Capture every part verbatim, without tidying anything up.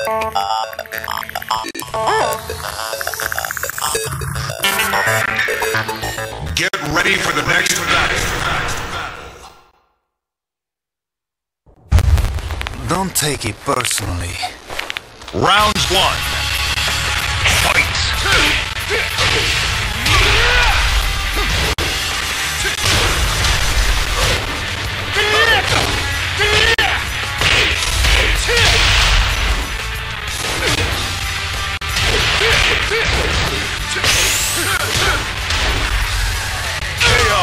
Get ready for the next battle. Don't take it personally. Round one. Fight! K O.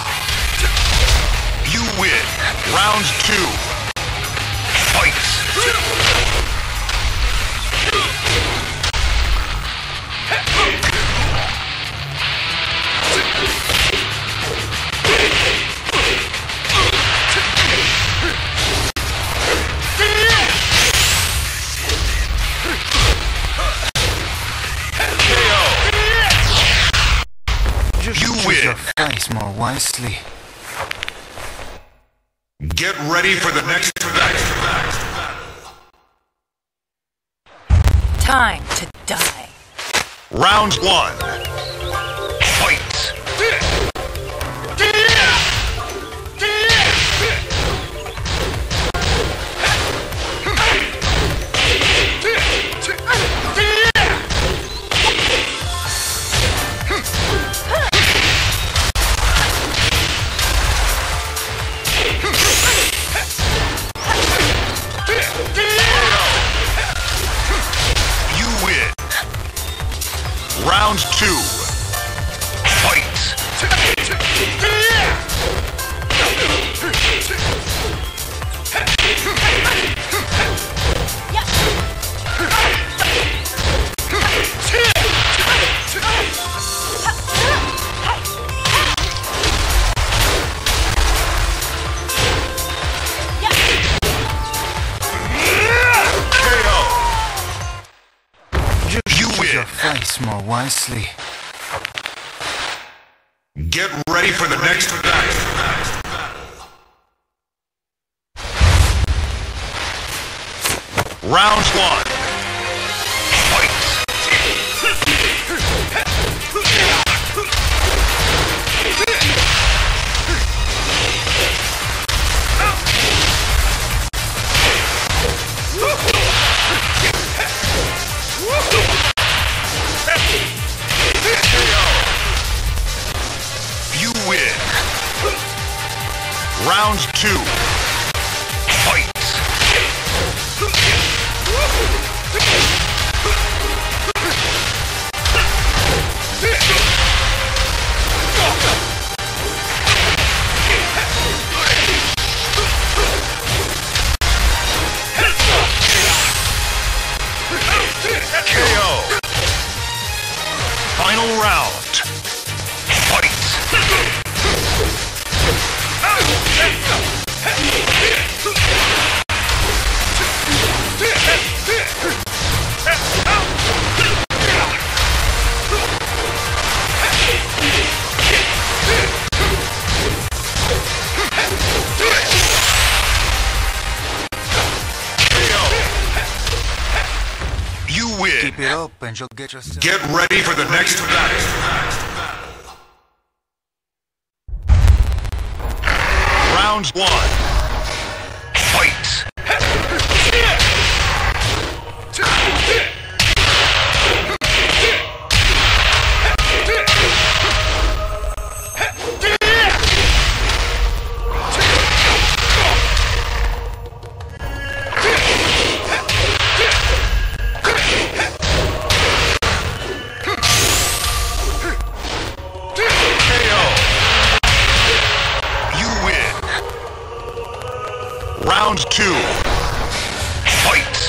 You win. Round two. Fight. You win. Your face more wisely. Get ready for the next battle. Time to die. Round one. Fight. Round two. Fight! Your face more wisely. Get ready for the next battle. Round one. Fight. You win. Round two. Fight. K O. Final round. Fight. You win. Keep it up and you'll get yourself... Get ready for the next battle. Round one. Fight. Round two. Fight!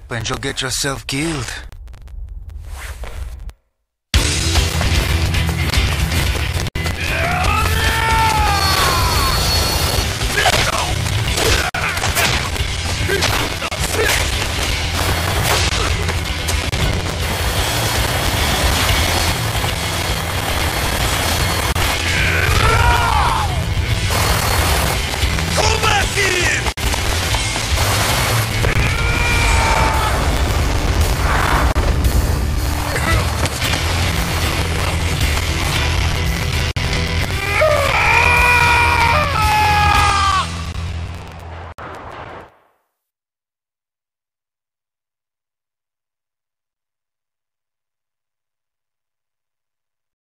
and you'll get yourself killed.